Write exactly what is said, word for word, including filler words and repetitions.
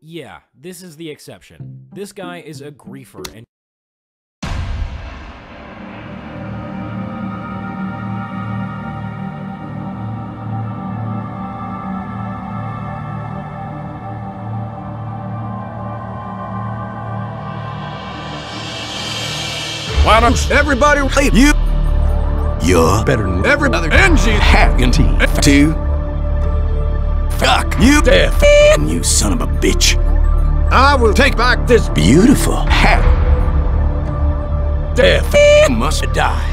Yeah, this is the exception. This guy is a griefer and Why don't everybody hate you? You're better than every other N G guarantee to fuck you death, and you son of a bitch. I will take back this beautiful hat. Death must die.